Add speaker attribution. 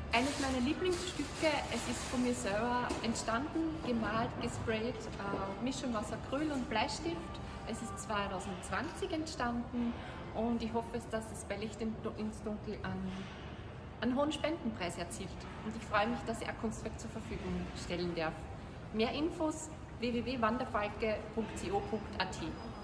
Speaker 1: Eines meiner Lieblingsstücke, es ist von mir selber entstanden, gemalt, gesprayt, Mischung aus Acryl und Bleistift. Es ist 2020 entstanden und ich hoffe, dass es bei Licht ins Dunkel einen hohen Spendenpreis erzielt. Und ich freue mich, dass ich ein Kunstwerk zur Verfügung stellen darf. Mehr Infos www.wanderfalke.co.at.